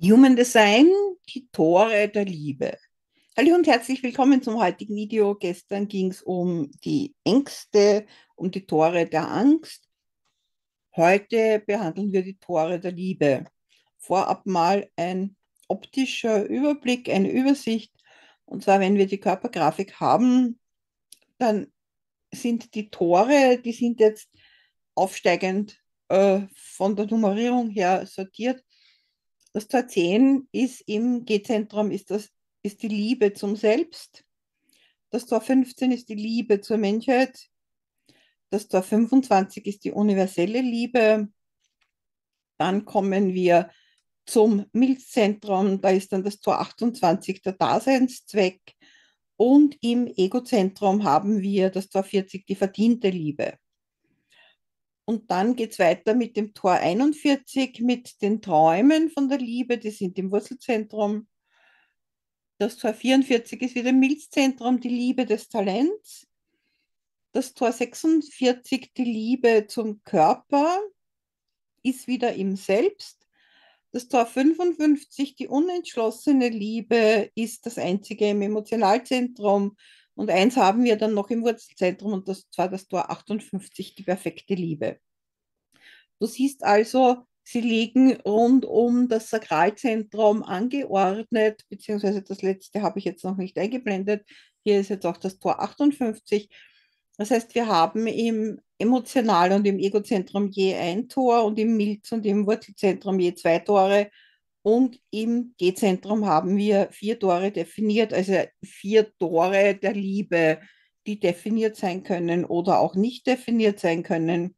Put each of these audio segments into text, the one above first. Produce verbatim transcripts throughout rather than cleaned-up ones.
Human Design, die Tore der Liebe. Hallo und herzlich willkommen zum heutigen Video. Gestern ging es um die Ängste, um die Tore der Angst. Heute behandeln wir die Tore der Liebe. Vorab mal ein optischer Überblick, eine Übersicht. Und zwar, wenn wir die Körpergrafik haben, dann sind die Tore, die sind jetzt aufsteigend äh, von der Nummerierung her sortiert. Das Tor zehn ist im G-Zentrum, ist, das, ist die Liebe zum Selbst. Das Tor fünfzehn ist die Liebe zur Menschheit. Das Tor fünfundzwanzig ist die universelle Liebe. Dann kommen wir zum Milzzentrum, da ist dann das Tor achtundzwanzig der Daseinszweck. Und im Egozentrum haben wir das Tor vierzig, die verdiente Liebe. Und dann geht es weiter mit dem Tor einundvierzig, mit den Träumen von der Liebe, die sind im Wurzelzentrum. Das Tor vierundvierzig ist wieder im Milzzentrum, die Liebe des Talents. Das Tor sechsundvierzig, die Liebe zum Körper, ist wieder im Selbst. Das Tor fünfundfünfzig, die unentschlossene Liebe, ist das einzige im Emotionalzentrum. Und eins haben wir dann noch im Wurzelzentrum, und das war das Tor achtundfünfzig, die perfekte Liebe. Du siehst also, sie liegen rund um das Sakralzentrum angeordnet, beziehungsweise das letzte habe ich jetzt noch nicht eingeblendet. Hier ist jetzt auch das Tor achtundfünfzig. Das heißt, wir haben im Emotional- und im Egozentrum je ein Tor und im Milz- und im Wurzelzentrum je zwei Tore. Und im G-Zentrum haben wir vier Tore definiert, also vier Tore der Liebe, die definiert sein können oder auch nicht definiert sein können.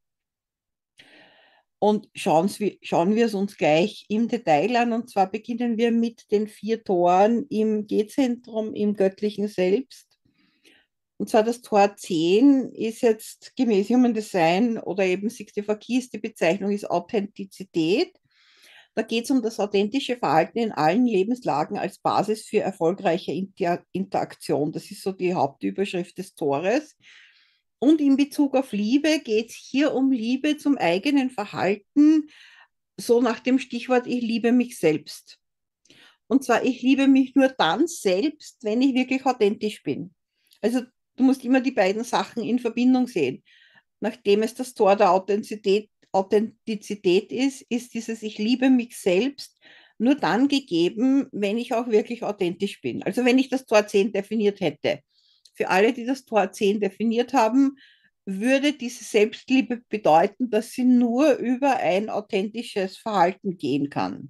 Und schauen, schauen wir es uns gleich im Detail an. Und zwar beginnen wir mit den vier Toren im G-Zentrum, im göttlichen Selbst. Und zwar das Tor zehn ist jetzt gemäß Human Design oder eben sechsundvierzig Keys, die Bezeichnung ist Authentizität. Da geht es um das authentische Verhalten in allen Lebenslagen als Basis für erfolgreiche Inter Interaktion. Das ist so die Hauptüberschrift des Tores. Und in Bezug auf Liebe geht es hier um Liebe zum eigenen Verhalten, so nach dem Stichwort, ich liebe mich selbst. Und zwar, ich liebe mich nur dann selbst, wenn ich wirklich authentisch bin. Also du musst immer die beiden Sachen in Verbindung sehen. Nachdem es das Tor der Authentizität, Authentizität ist, ist dieses Ich liebe mich selbst nur dann gegeben, wenn ich auch wirklich authentisch bin. Also wenn ich das Tor zehn definiert hätte. Für alle, die das Tor zehn definiert haben, würde diese Selbstliebe bedeuten, dass sie nur über ein authentisches Verhalten gehen kann.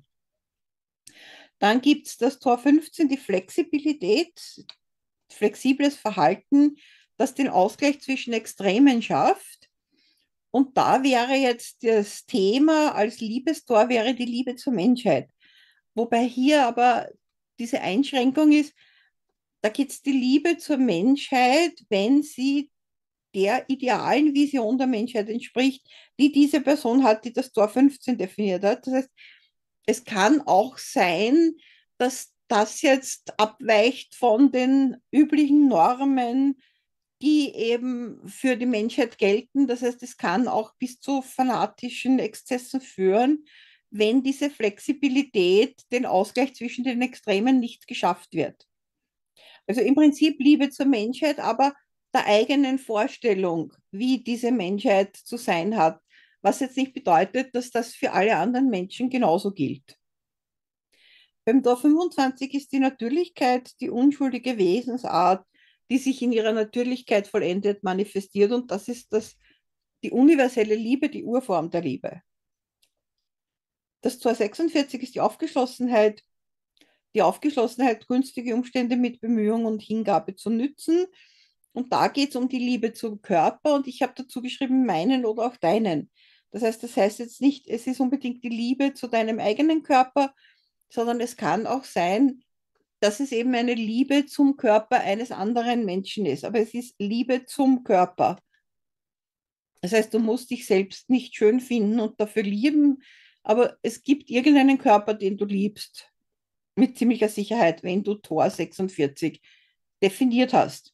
Dann gibt es das Tor fünfzehn, die Flexibilität, flexibles Verhalten, das den Ausgleich zwischen Extremen schafft. Und da wäre jetzt das Thema als Liebestor wäre die Liebe zur Menschheit. Wobei hier aber diese Einschränkung ist, da geht es die Liebe zur Menschheit, wenn sie der idealen Vision der Menschheit entspricht, die diese Person hat, die das Tor fünfzehn definiert hat. Das heißt, es kann auch sein, dass das jetzt abweicht von den üblichen Normen, die eben für die Menschheit gelten. Das heißt, es kann auch bis zu fanatischen Exzessen führen, wenn diese Flexibilität, den Ausgleich zwischen den Extremen nicht geschafft wird. Also im Prinzip Liebe zur Menschheit, aber der eigenen Vorstellung, wie diese Menschheit zu sein hat, was jetzt nicht bedeutet, dass das für alle anderen Menschen genauso gilt. Beim Tor fünfundzwanzig ist die Natürlichkeit die unschuldige Wesensart, die sich in ihrer Natürlichkeit vollendet manifestiert, und das ist das, die universelle Liebe, die Urform der Liebe. Das Tor sechsundvierzig ist die Aufgeschlossenheit, die Aufgeschlossenheit, günstige Umstände mit Bemühung und Hingabe zu nützen. Und da geht es um die Liebe zum Körper, und ich habe dazu geschrieben, meinen oder auch deinen. Das heißt, das heißt jetzt nicht, es ist unbedingt die Liebe zu deinem eigenen Körper, sondern es kann auch sein, dass es eben eine Liebe zum Körper eines anderen Menschen ist. Aber es ist Liebe zum Körper. Das heißt, du musst dich selbst nicht schön finden und dafür lieben, aber es gibt irgendeinen Körper, den du liebst, mit ziemlicher Sicherheit, wenn du Tor sechsundvierzig definiert hast.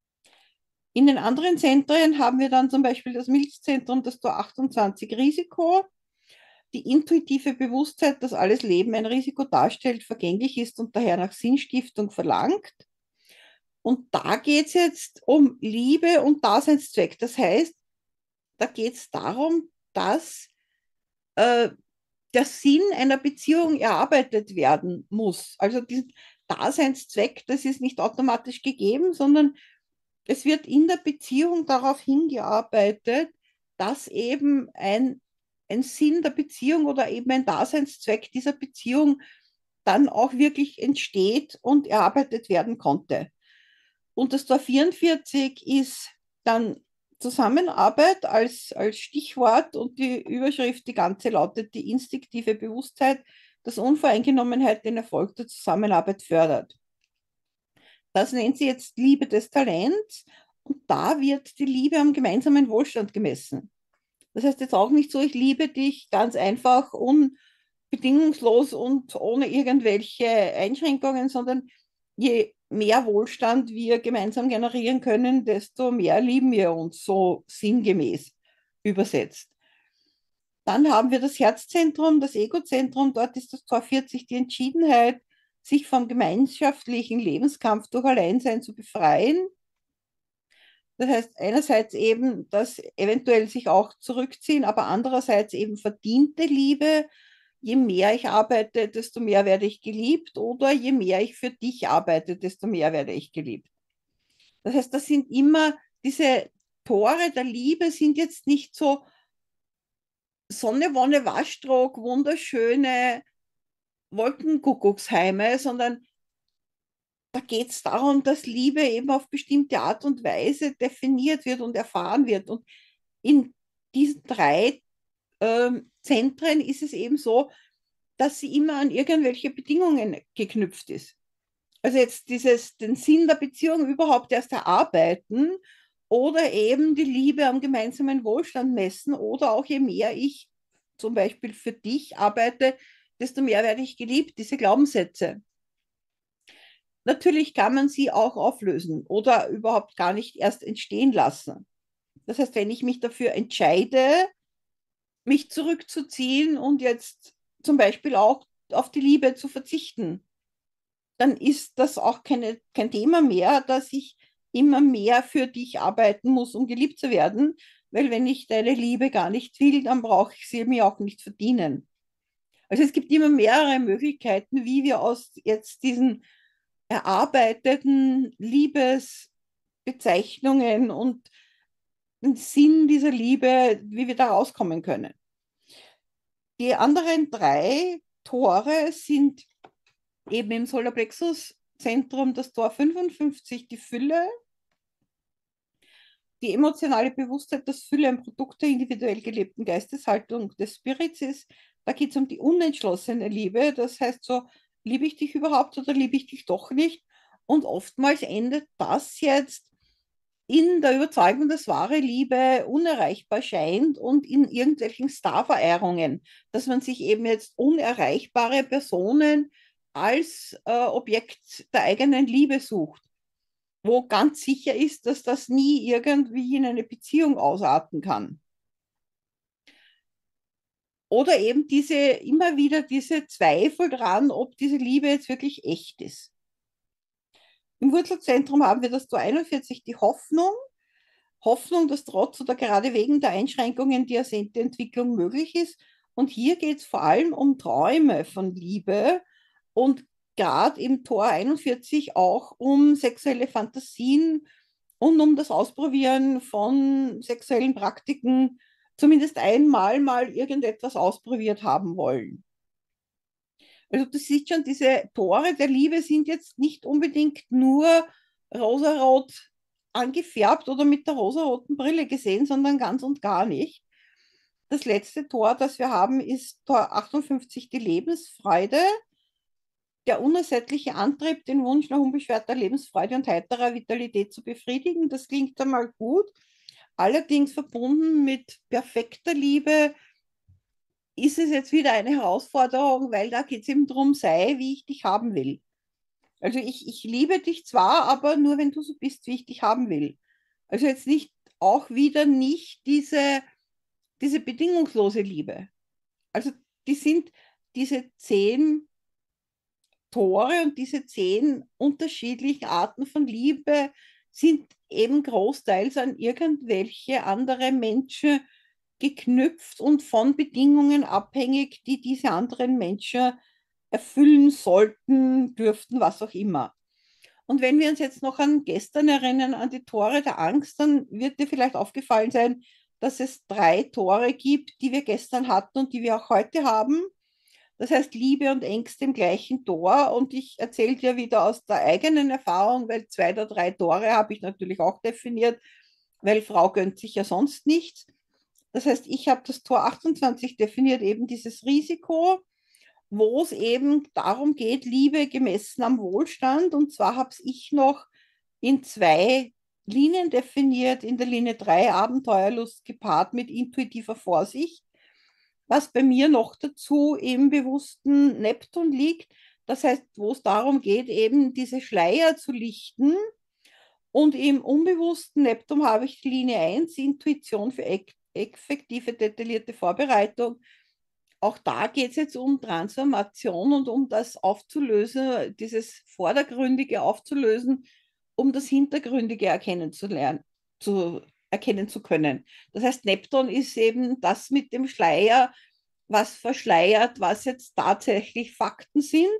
In den anderen Zentren haben wir dann zum Beispiel das Milzzentrum, das Tor achtundzwanzig Risiko. die intuitive Bewusstheit, dass alles Leben ein Risiko darstellt, vergänglich ist und daher nach Sinnstiftung verlangt. Und da geht es jetzt um Liebe und Daseinszweck. Das heißt, da geht es darum, dass äh, der Sinn einer Beziehung erarbeitet werden muss. Also diesen Daseinszweck, das ist nicht automatisch gegeben, sondern es wird in der Beziehung darauf hingearbeitet, dass eben ein, ein Sinn der Beziehung oder eben ein Daseinszweck dieser Beziehung dann auch wirklich entsteht und erarbeitet werden konnte. Und das Tor vierundvierzig ist dann Zusammenarbeit als, als Stichwort und die Überschrift, die ganze lautet die instinktive Bewusstheit, dass Unvoreingenommenheit den Erfolg der Zusammenarbeit fördert. Das nennt sie jetzt Liebe des Talents und da wird die Liebe am gemeinsamen Wohlstand gemessen. Das heißt jetzt auch nicht so, ich liebe dich ganz einfach, unbedingungslos und ohne irgendwelche Einschränkungen, sondern je mehr Wohlstand wir gemeinsam generieren können, desto mehr lieben wir uns, so sinngemäß übersetzt. Dann haben wir das Herzzentrum, das Egozentrum, dort ist das Tor vierzig die Entschiedenheit, sich vom gemeinschaftlichen Lebenskampf durch Alleinsein zu befreien. Das heißt einerseits eben das eventuell sich auch zurückziehen, aber andererseits eben verdiente Liebe. Je mehr ich arbeite, desto mehr werde ich geliebt oder je mehr ich für dich arbeite, desto mehr werde ich geliebt. Das heißt, das sind immer diese Tore der Liebe sind jetzt nicht so Sonne, Wonne, Waschtrog, wunderschöne Wolkenkuckucksheime, sondern da geht es darum, dass Liebe eben auf bestimmte Art und Weise definiert wird und erfahren wird. Und in diesen drei ähm, Zentren ist es eben so, dass sie immer an irgendwelche Bedingungen geknüpft ist. Also jetzt dieses, den Sinn der Beziehung überhaupt erst erarbeiten oder eben die Liebe am gemeinsamen Wohlstand messen oder auch je mehr ich zum Beispiel für dich arbeite, desto mehr werde ich geliebt, diese Glaubenssätze. Natürlich kann man sie auch auflösen oder überhaupt gar nicht erst entstehen lassen. Das heißt, wenn ich mich dafür entscheide, mich zurückzuziehen und jetzt zum Beispiel auch auf die Liebe zu verzichten, dann ist das auch keine, kein Thema mehr, dass ich immer mehr für dich arbeiten muss, um geliebt zu werden. Weil wenn ich deine Liebe gar nicht will, dann brauche ich sie mir auch nicht verdienen. Also es gibt immer mehrere Möglichkeiten, wie wir aus jetzt diesen erarbeiteten Liebesbezeichnungen und den Sinn dieser Liebe, wie wir da rauskommen können. Die anderen drei Tore sind eben im Solarplexus-Zentrum das Tor fünfundfünfzig, die Fülle, die emotionale Bewusstheit, dass Fülle ein Produkt der individuell gelebten Geisteshaltung des Spirits ist. Da geht es um die unentschlossene Liebe. Das heißt so, liebe ich dich überhaupt oder liebe ich dich doch nicht? Und oftmals endet das jetzt in der Überzeugung, dass wahre Liebe unerreichbar scheint und in irgendwelchen Starverehrungen, dass man sich eben jetzt unerreichbare Personen als äh, Objekt der eigenen Liebe sucht, wo ganz sicher ist, dass das nie irgendwie in eine Beziehung ausarten kann. Oder eben diese, immer wieder diese Zweifel dran, ob diese Liebe jetzt wirklich echt ist. Im Wurzelzentrum haben wir das Tor einundvierzig, die Hoffnung. Hoffnung, dass trotz oder gerade wegen der Einschränkungen die ersehnte Entwicklung möglich ist. Und hier geht es vor allem um Träume von Liebe und gerade im Tor einundvierzig auch um sexuelle Fantasien und um das Ausprobieren von sexuellen Praktiken, zumindest einmal mal irgendetwas ausprobiert haben wollen. Also du siehst schon, diese Tore der Liebe sind jetzt nicht unbedingt nur rosarot angefärbt oder mit der rosaroten Brille gesehen, sondern ganz und gar nicht. Das letzte Tor, das wir haben, ist Tor achtundfünfzig, die Lebensfreude, der unersättliche Antrieb, den Wunsch nach unbeschwerter Lebensfreude und heiterer Vitalität zu befriedigen. Das klingt einmal gut, allerdings verbunden mit perfekter Liebe ist es jetzt wieder eine Herausforderung, weil da geht es eben darum, sei, wie ich dich haben will. Also ich, ich liebe dich zwar, aber nur wenn du so bist, wie ich dich haben will. Also jetzt nicht auch wieder nicht diese, diese bedingungslose Liebe. Also die sind diese zehn Tore und diese zehn unterschiedlichen Arten von Liebe sind eben großteils an irgendwelche andere Menschen geknüpft und von Bedingungen abhängig, die diese anderen Menschen erfüllen sollten, dürften, was auch immer. Und wenn wir uns jetzt noch an gestern erinnern, an die Tore der Angst, dann wird dir vielleicht aufgefallen sein, dass es drei Tore gibt, die wir gestern hatten und die wir auch heute haben. Das heißt Liebe und Ängste im gleichen Tor. Und ich erzähle dir wieder aus der eigenen Erfahrung, weil zwei der drei Tore habe ich natürlich auch definiert, weil Frau gönnt sich ja sonst nichts. Das heißt, ich habe das Tor achtundzwanzig definiert, eben dieses Risiko, wo es eben darum geht, Liebe gemessen am Wohlstand. Und zwar habe ich noch in zwei Linien definiert. In der Linie drei Abenteuerlust gepaart mit intuitiver Vorsicht, was bei mir noch dazu im bewussten Neptun liegt. Das heißt, wo es darum geht, eben diese Schleier zu lichten. Und im unbewussten Neptun habe ich die Linie eins, Intuition für effektive, detaillierte Vorbereitung. Auch da geht es jetzt um Transformation und um das aufzulösen, dieses Vordergründige aufzulösen, um das Hintergründige erkennen zu lernen, zu erkennen zu können. Das heißt, Neptun ist eben das mit dem Schleier, was verschleiert, was jetzt tatsächlich Fakten sind.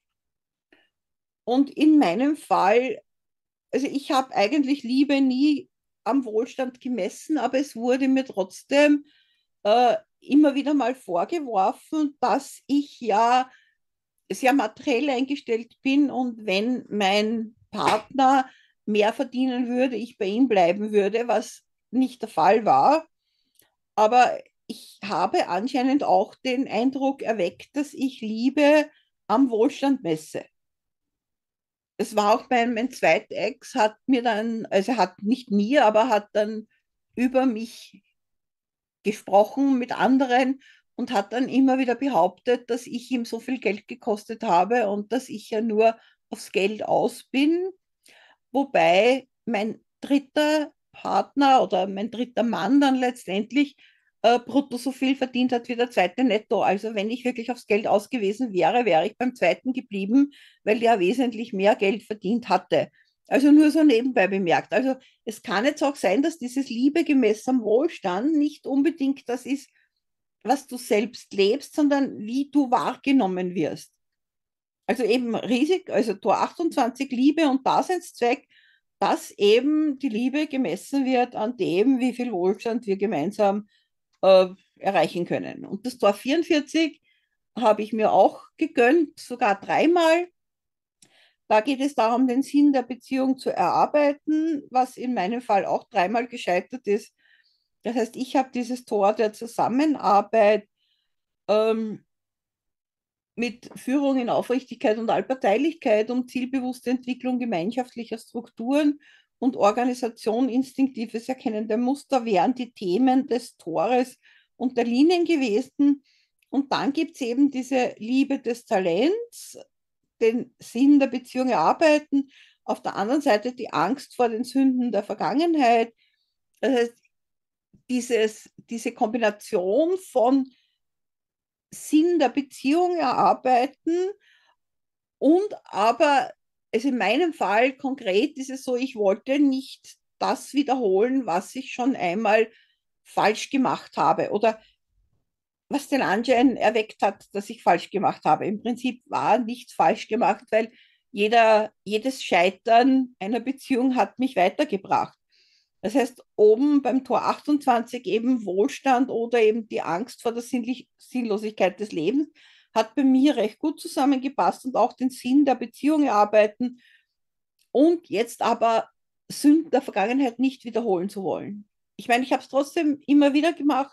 Und in meinem Fall, also ich habe eigentlich Liebe nie am Wohlstand gemessen, aber es wurde mir trotzdem äh, immer wieder mal vorgeworfen, dass ich ja sehr materiell eingestellt bin und wenn mein Partner mehr verdienen würde, ich bei ihm bleiben würde, was nicht der Fall war. Aber ich habe anscheinend auch den Eindruck erweckt, dass ich Liebe am Wohlstand messe. Es war auch mein, mein zweiter Ex hat mir dann, also hat nicht mir, aber hat dann über mich gesprochen mit anderen und hat dann immer wieder behauptet, dass ich ihm so viel Geld gekostet habe und dass ich ja nur aufs Geld aus bin. Wobei mein dritter Partner oder mein dritter Mann dann letztendlich äh, brutto so viel verdient hat wie der zweite netto. Also wenn ich wirklich aufs Geld aus gewesen wäre, wäre ich beim zweiten geblieben, weil der wesentlich mehr Geld verdient hatte. Also nur so nebenbei bemerkt. Also es kann jetzt auch sein, dass dieses Liebe gemessen am Wohlstand nicht unbedingt das ist, was du selbst lebst, sondern wie du wahrgenommen wirst. Also eben riesig, also Tor achtundzwanzig, Liebe und Daseinszweck, dass eben die Liebe gemessen wird an dem, wie viel Wohlstand wir gemeinsam äh, erreichen können. Und das Tor vierundvierzig habe ich mir auch gegönnt, sogar dreimal. Da geht es darum, den Sinn der Beziehung zu erarbeiten, was in meinem Fall auch dreimal gescheitert ist. Das heißt, ich habe dieses Tor der Zusammenarbeit ähm, mit Führung in Aufrichtigkeit und Allparteilichkeit um zielbewusste Entwicklung gemeinschaftlicher Strukturen und Organisation instinktives Erkennen der Muster wären die Themen des Tores und der Linien gewesen. Und dann gibt es eben diese Liebe des Talents, den Sinn der Beziehung erarbeiten, auf der anderen Seite die Angst vor den Sünden der Vergangenheit. Das heißt, dieses, diese Kombination von Sinn der Beziehung erarbeiten und aber, also in meinem Fall konkret ist es so, ich wollte nicht das wiederholen, was ich schon einmal falsch gemacht habe oder was den Anschein erweckt hat, dass ich falsch gemacht habe. Im Prinzip war nichts falsch gemacht, weil jeder, jedes Scheitern einer Beziehung hat mich weitergebracht. Das heißt, oben beim Tor achtundzwanzig eben Wohlstand oder eben die Angst vor der Sinnlosigkeit des Lebens hat bei mir recht gut zusammengepasst und auch den Sinn der Beziehung erarbeiten und jetzt aber Sünden der Vergangenheit nicht wiederholen zu wollen. Ich meine, ich habe es trotzdem immer wieder gemacht,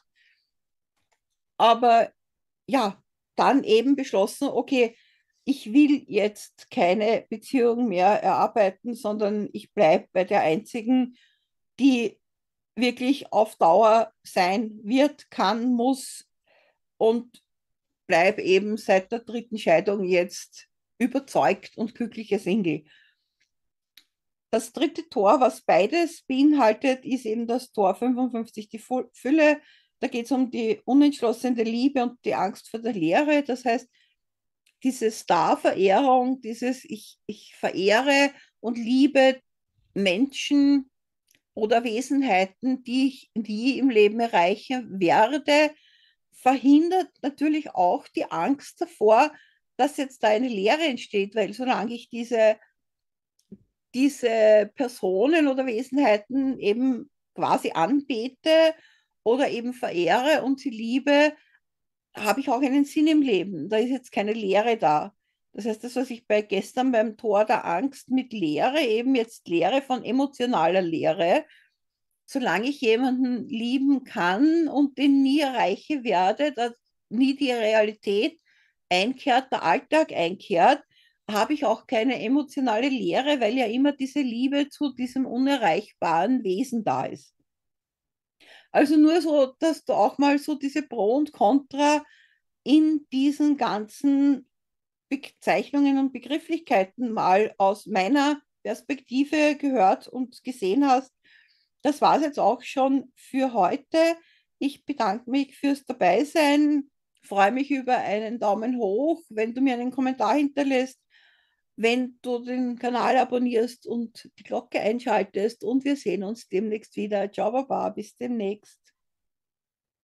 aber ja, dann eben beschlossen, okay, ich will jetzt keine Beziehung mehr erarbeiten, sondern ich bleibe bei der einzigen, die wirklich auf Dauer sein wird, kann, muss und bleibe eben seit der dritten Scheidung jetzt überzeugt und glücklicher Single. Das dritte Tor, was beides beinhaltet, ist eben das Tor fünfundfünfzig, die Fülle, Da geht es um die unentschlossene Liebe und die Angst vor der Leere. Das heißt, diese Star-Verehrung, dieses ich, ich verehre und liebe Menschen oder Wesenheiten, die ich nie im Leben erreichen werde, verhindert natürlich auch die Angst davor, dass jetzt da eine Leere entsteht, weil solange ich diese, diese Personen oder Wesenheiten eben quasi anbete oder eben verehre und sie liebe, habe ich auch einen Sinn im Leben. Da ist jetzt keine Leere da. Das heißt, das, was ich bei gestern beim Tor der Angst mit Leere, eben jetzt Leere von emotionaler Leere, solange ich jemanden lieben kann und den nie erreichen werde, dass nie die Realität einkehrt, der Alltag einkehrt, habe ich auch keine emotionale Leere, weil ja immer diese Liebe zu diesem unerreichbaren Wesen da ist. Also nur so, dass du auch mal so diese Pro und Contra in diesen ganzen Bezeichnungen und Begrifflichkeiten mal aus meiner Perspektive gehört und gesehen hast. Das war es jetzt auch schon für heute. Ich bedanke mich fürs Dabeisein, freue mich über einen Daumen hoch, wenn du mir einen Kommentar hinterlässt, wenn du den Kanal abonnierst und die Glocke einschaltest und wir sehen uns demnächst wieder. Ciao, Baba, bis demnächst.